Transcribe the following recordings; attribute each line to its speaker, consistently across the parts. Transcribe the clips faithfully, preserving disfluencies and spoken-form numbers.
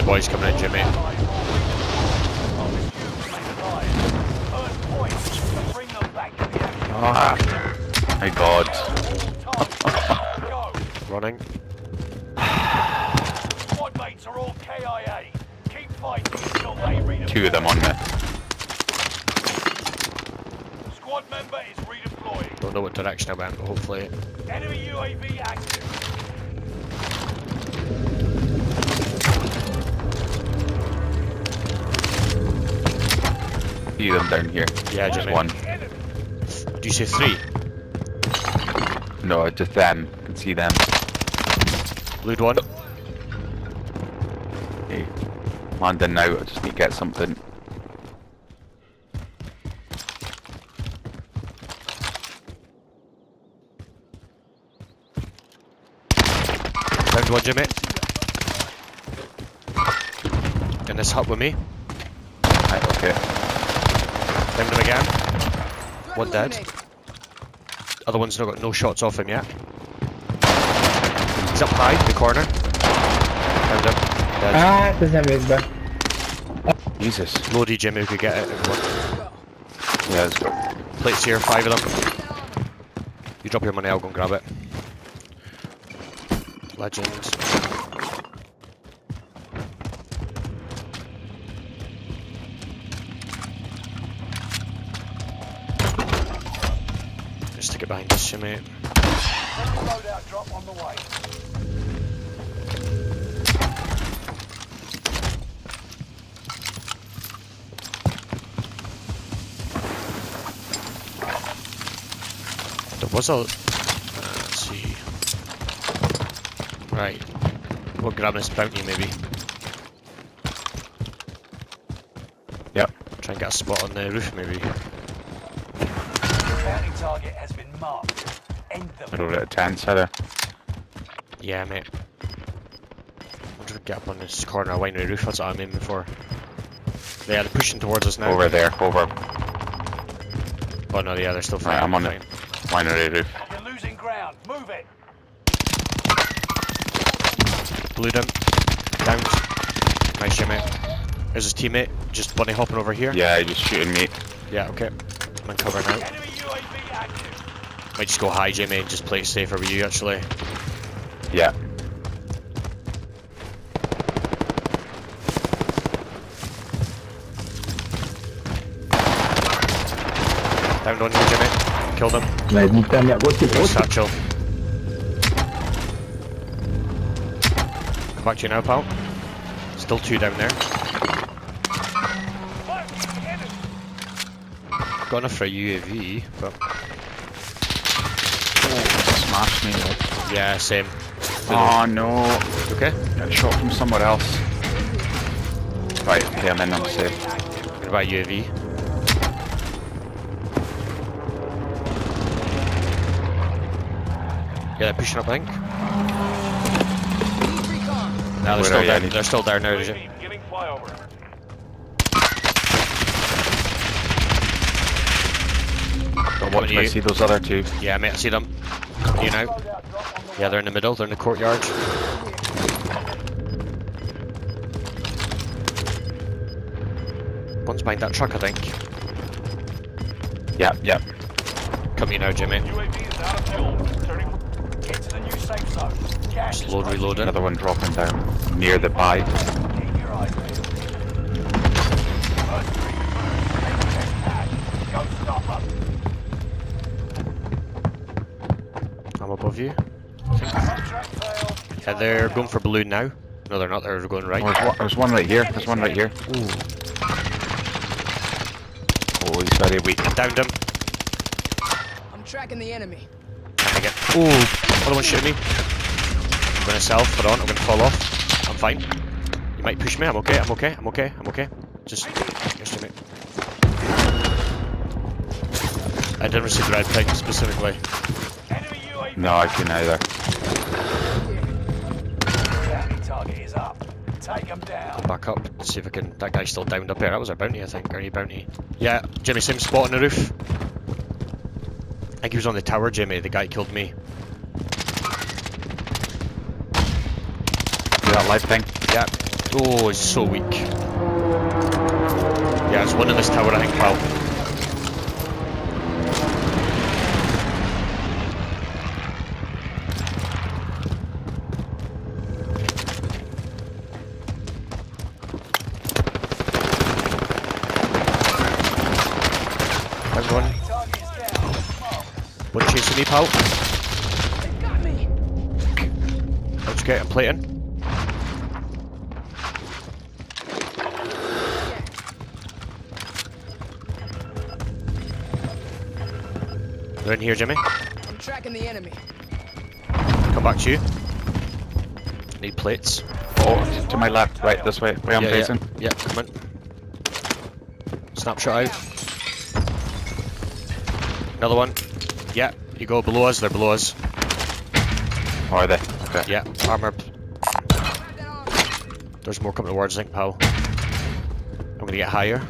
Speaker 1: boys coming in, Jimmy.
Speaker 2: Ah, my God.
Speaker 1: Running.
Speaker 2: Two of them on me.
Speaker 3: Squad member is redeploying.
Speaker 1: Don't know what direction I went, but hopefully.
Speaker 3: Enemy U A V active.
Speaker 2: See them down here.
Speaker 1: Yeah,
Speaker 2: Just
Speaker 1: Jimmy.
Speaker 2: one.
Speaker 1: Do you say three?
Speaker 2: No, just them. I can see them.
Speaker 1: Blued one.
Speaker 2: Hey, landing now. I just need to get something.
Speaker 1: Downed one, Jimmy. In this hut with me.
Speaker 2: Right, okay.
Speaker 1: Downed him again. One dead. Other one's not got no shots off him yet. He's up high, the corner. Downed him. Dead.
Speaker 4: Ah, questa merda.
Speaker 2: Jesus.
Speaker 1: Loady, Jimmy, we could get it if you want.
Speaker 2: Yeah, let's go.
Speaker 1: Plates here, five of them. You drop your money, I'll go and grab it. Legend. Just stick it behind us, Jimmy.
Speaker 3: Loadout drop on the way.
Speaker 1: There was a... Uh, let's see... Right. We'll grab this bounty, maybe.
Speaker 2: Yep.
Speaker 1: Try and get a spot on the roof, maybe.
Speaker 3: Bounty target has been marked. End them.
Speaker 2: Middle at ten, Sarah.
Speaker 1: Yeah, mate. I'll just get up on this corner of winery roof, that's what I'm aiming for. Yeah, they're pushing towards us now.
Speaker 2: Over there, over.
Speaker 1: Oh no, yeah, they're still
Speaker 2: Right,
Speaker 1: fighting.
Speaker 2: I'm on
Speaker 1: fine.
Speaker 2: it. Winery roof.
Speaker 3: You're losing ground. Move it.
Speaker 1: Blued him. Downed. Nice, Jimmy. There's his teammate, just bunny hopping over here.
Speaker 2: Yeah, he's just shooting me.
Speaker 1: Yeah, okay. I'm in cover now.
Speaker 3: Enemy U A V active.
Speaker 1: Might just go high, Jimmy, and just play it safer with you, actually.
Speaker 2: Yeah.
Speaker 1: Downed on you, Jimmy. Killed him.
Speaker 4: Vai, buttami a questi
Speaker 1: No
Speaker 4: posti.
Speaker 1: satchel. Come back to you now, pal. Still two down there. Got enough for a U A V, but
Speaker 2: Smash me. Like.
Speaker 1: yeah, same.
Speaker 2: Oh no.
Speaker 1: Okay.
Speaker 2: Got shot from somewhere else. Right, okay, I'm in, I'm safe.
Speaker 1: What about U A V? Yeah, they're pushing up, I think. No, they're
Speaker 2: Where
Speaker 1: still
Speaker 2: are you?
Speaker 1: down.
Speaker 2: I need-
Speaker 1: They're still down now, is it?
Speaker 3: Beginning flyover.
Speaker 2: Got watch
Speaker 1: you.
Speaker 2: I see those other two.
Speaker 1: Yeah, mate, I see them. Coming to you now.
Speaker 3: Loadout drop on the
Speaker 1: Yeah, they're in the middle. They're in the courtyard. One's behind that truck, I think.
Speaker 2: Yep, yep.
Speaker 1: Come to you now, Jimmy.
Speaker 3: U A V is out of fuel. Returning. Get to the new safe zone. Gas
Speaker 1: Just
Speaker 3: is
Speaker 1: load,
Speaker 3: closing.
Speaker 1: reload it.
Speaker 2: Another one dropping down near the buy.
Speaker 3: Keep your eyes peeled. First three confirmed. Test pad. Go stop them.
Speaker 1: I'm above you.
Speaker 3: Contract failed.
Speaker 1: Yeah, they're going for balloon now. No, they're not. They're going right.
Speaker 2: Oh, there's, one, there's one right here. There's one right here.
Speaker 1: Ooh.
Speaker 2: Oh, he's very weak.
Speaker 1: Downed him.
Speaker 5: I'm tracking the enemy.
Speaker 1: Trying to get. Ooh. Other one shooting me. I'm gonna self. Hold on. I'm gonna fall off. I'm fine. You might push me. I'm okay. I'm okay. I'm okay. I'm okay. Just. Yes, Jimmy. I didn't receive the red thing specifically.
Speaker 3: Enemy U A V.
Speaker 2: No, I can either.
Speaker 3: Bounty target is up. Take them down.
Speaker 1: Back up. See if I can. That guy's still downed up there. That was our bounty, I think. Or any bounty. Yeah, Jimmy, same spot on the roof. I think he was on the tower, Jimmy. The guy killed me.
Speaker 2: See that live thing?
Speaker 1: Yeah. Oh, he's so weak. Yeah, there's one in this tower, I think, pal. Everyone. One chasing me, pal.
Speaker 5: They got me.
Speaker 1: Let's get him plating. They're in here, Jimmy.
Speaker 5: I'm tracking the enemy.
Speaker 1: Come back to you. Need plates.
Speaker 2: Oh, to my left, right, this way, where I'm
Speaker 1: yeah,
Speaker 2: facing.
Speaker 1: yeah, yeah, come on. Snapshot out. Another one. Yeah, you go below us, they're below us.
Speaker 2: Oh, are they? Okay.
Speaker 1: Yeah, armor. There's more coming towards, I think, pal. I'm gonna get higher.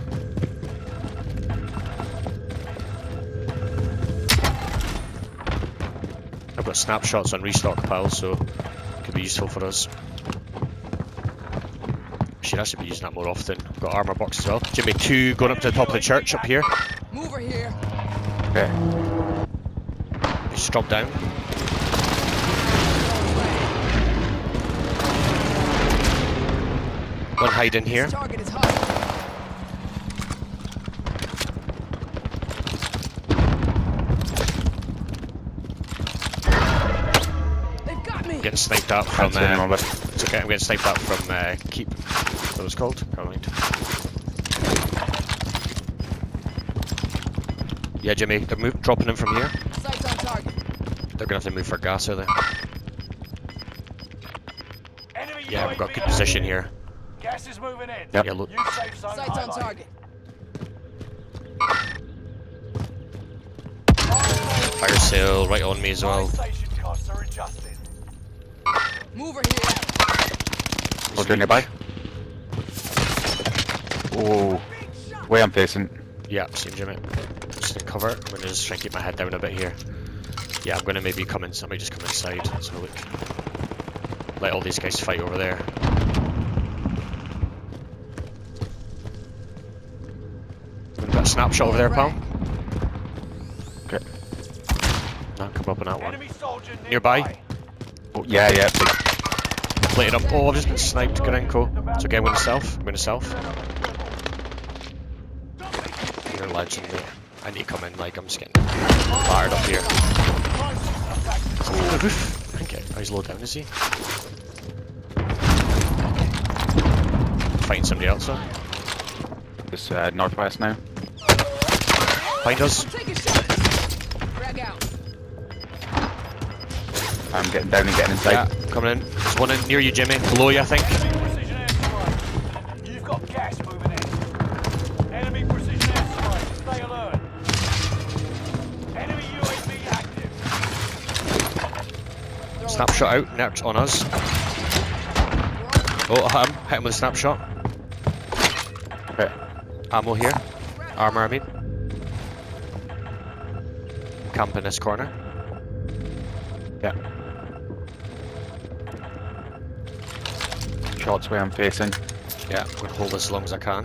Speaker 1: I've got snapshots on restock, pal, so it could be useful for us. Should actually be using that more often. I've got armor box as well. Jimmy, two going up to the top of the church up here.
Speaker 5: Mover here.
Speaker 2: Okay.
Speaker 1: Just drop down. One hide in here.
Speaker 5: This target is hot. They've got me.
Speaker 1: Getting sniped out from.
Speaker 2: Can't see anyone,
Speaker 1: Uh,
Speaker 2: but
Speaker 1: it's okay. I'm getting sniped out from uh, Keep. What was it called? Never mind. Yeah, Jimmy, they're move, dropping in from here.
Speaker 5: Sights on target.
Speaker 1: They're gonna have to move for gas, are they?
Speaker 3: Enemy
Speaker 1: Yeah, we've got
Speaker 3: U A V
Speaker 1: good position
Speaker 3: active.
Speaker 1: here.
Speaker 3: Gas is moving in.
Speaker 2: Yep.
Speaker 1: Yeah, look.
Speaker 3: New safe zone
Speaker 5: Sights on
Speaker 3: highlighted.
Speaker 5: target.
Speaker 1: Fire sale right on me as well.
Speaker 3: Station costs are adjusted.
Speaker 5: Mover here.
Speaker 2: soldier nearby. Oh, way I'm facing.
Speaker 1: Yeah, same Jimmy. Just in cover. I'm gonna just try and keep my head down a bit here. Yeah, I'm gonna maybe come in. Somebody just come inside. Let's have a look. Let all these guys fight over there. We've got a snapshot over there, pal.
Speaker 2: Okay.
Speaker 1: No, come up on that one.
Speaker 3: Enemy soldier
Speaker 1: Nearby.
Speaker 3: nearby.
Speaker 2: Oh, yeah, yeah.
Speaker 1: Plated up. Oh, I've just been sniped. Garanko. It's okay, I'm going to self. I'm going to self. You're a legend, mate. I need to come in, like, I'm just getting fired up here. Is he on the roof? I think it. Oh, he's low down, is he? Fighting somebody else, though.
Speaker 2: It's uh, northwest now.
Speaker 1: Find us.
Speaker 5: Take a shot. Frag out.
Speaker 2: I'm getting down and getting inside.
Speaker 1: Yeah, coming in. There's one in near you, Jimmy. Below you, I think.
Speaker 3: Enemy precision airstrike. You've got gas moving in. Enemy precision airstrike. Stay alert. Enemy U A V active.
Speaker 1: Snapshot out. Next on us. Oh, hit him. Hit him with a snapshot.
Speaker 2: Okay.
Speaker 1: Ammo here. Armor, I mean. Camp in this corner.
Speaker 2: Yeah. Shots where I'm facing.
Speaker 1: Yeah, I'm gonna hold this as long as I can.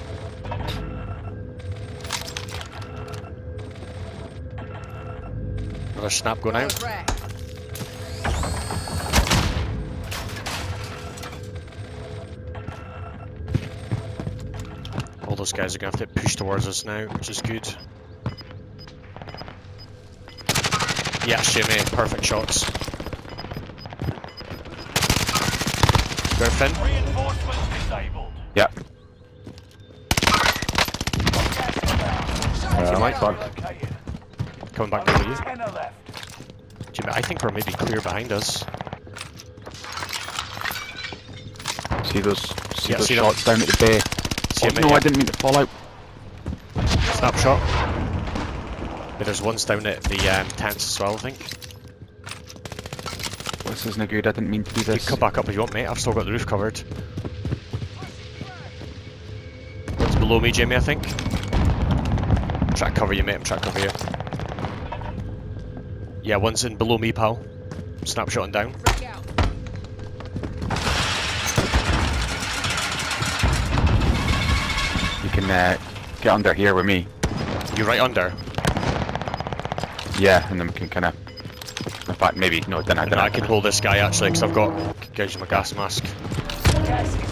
Speaker 1: Another snap going out.
Speaker 5: Frag.
Speaker 1: All those guys are gonna have to push towards us now, which is good. Yes, Jimmy, perfect shots. Go Finn.
Speaker 3: Reinforcements disabled.
Speaker 2: Yeah.
Speaker 3: Gas inbound.
Speaker 1: You might fuck.
Speaker 3: Located.
Speaker 1: Coming back down with you.
Speaker 3: Ten are left.
Speaker 1: Jimmy, I think we're maybe clear behind us.
Speaker 2: See those, see
Speaker 1: Yeah,
Speaker 2: those
Speaker 1: see them.
Speaker 2: shots down at the bay.
Speaker 1: See
Speaker 2: Oh,
Speaker 1: him,
Speaker 2: no,
Speaker 1: yeah.
Speaker 2: I didn't mean to fall out.
Speaker 1: Snapshot. But there's ones down at the um, tents as well, I think.
Speaker 2: This isn't good, I didn't mean to do
Speaker 1: You
Speaker 2: this.
Speaker 1: can come back up if you want, mate. I've still got the roof covered. One's below me, Jimmy, I think. I'm trying to cover you, mate. I'm trying to cover you. Yeah, one's in below me, pal. I'm snapshotting down.
Speaker 5: Frag out.
Speaker 2: can uh, get under here with me.
Speaker 1: You're right under.
Speaker 2: Yeah, and then we can kind of. In fact, maybe no. Then I,
Speaker 1: And
Speaker 2: then
Speaker 1: I can hold this guy actually, because I've got guys in my gas mask.
Speaker 3: Gas is moving.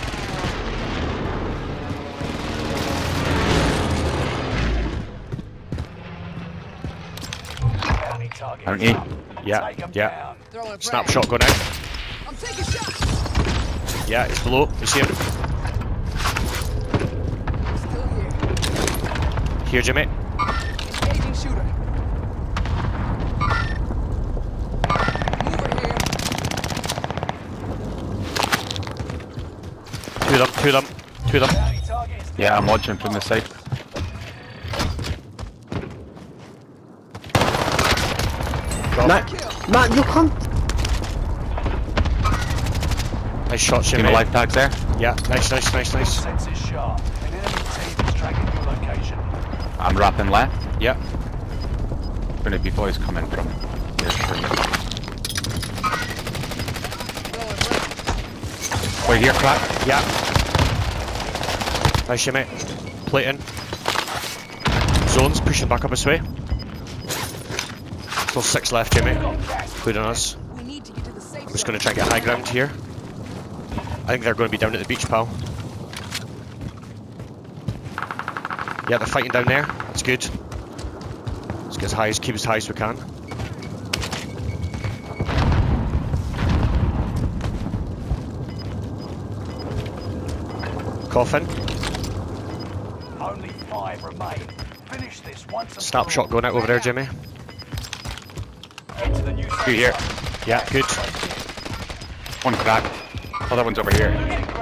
Speaker 3: Bounty target.
Speaker 2: Don't
Speaker 3: is
Speaker 2: you?
Speaker 3: up.
Speaker 1: Yeah,
Speaker 3: Take 'em
Speaker 1: yeah.
Speaker 3: down.
Speaker 5: Throwing a frag.
Speaker 1: Snapshot going out.
Speaker 5: I'm taking shots.
Speaker 1: Yeah, it's below. You see him?
Speaker 5: Still here.
Speaker 1: Here, Jimmy.
Speaker 5: Engaging shooter. Mover here.
Speaker 1: Two of them, two of them, two of them.
Speaker 3: Bounty target is
Speaker 2: Yeah, I'm watching from this side.
Speaker 4: Matt, Matt, you can't.
Speaker 1: Nice shot,
Speaker 2: See
Speaker 1: Jimmy.
Speaker 2: my life tags there?
Speaker 1: Yeah, nice, nice, nice, nice.
Speaker 3: Senses sharp. An enemy team is tracking your location.
Speaker 2: I'm wrapping left.
Speaker 1: Yeah.
Speaker 2: Gonna be boys coming from here.
Speaker 5: Throwing frag.
Speaker 2: Wait here, crack.
Speaker 1: Yeah. Nice, Jimmy. Plating. Zones pushing back up this way. Still six left, Jimmy. Including us.
Speaker 5: We need to get to the safe
Speaker 1: I'm just going to try and get high ground here. I think they're going to be down at the beach, pal. Yeah, they're fighting down there. That's good. Let's get as high as, keep as high as we can. Coffin.
Speaker 3: Only five remain. Finish this once and
Speaker 1: Snapshot going out over there, Jimmy.
Speaker 3: Get to the new
Speaker 2: Two here.
Speaker 1: Yeah, good.
Speaker 2: One crack. Other one's over here.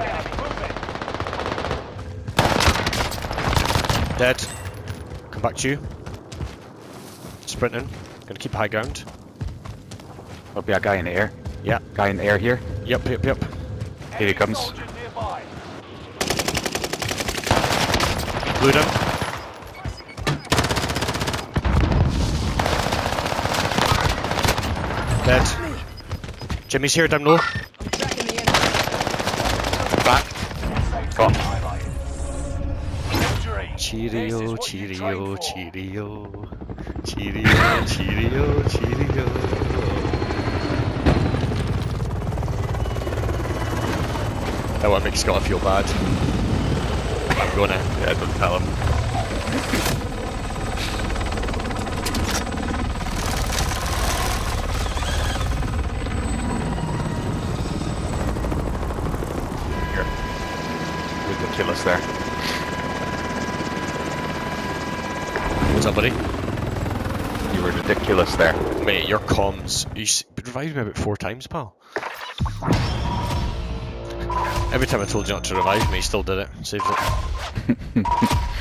Speaker 1: Dead. Come back to you. Sprinting. Gonna keep high ground.
Speaker 2: There'll be a guy in the air.
Speaker 1: Yeah.
Speaker 2: Guy in the air here.
Speaker 1: Yep, yep, yep.
Speaker 2: Here he comes.
Speaker 1: Glued him. Dead. Jimmy's here down low.
Speaker 5: I'm tracking the enemy.
Speaker 2: Back. Got him.
Speaker 1: Cheerio, Cheerio, Cheerio. Cheerio, Cheerio, Cheerio. That one makes Scott feel bad. I'm gonna.
Speaker 2: Yeah, don't tell him. Here. Ridiculous there.
Speaker 1: What's up, buddy?
Speaker 2: You were ridiculous there.
Speaker 1: Mate, your comms. You s- revived me about four times, pal. Every time I told you not to revive me, you still did it. Saved it.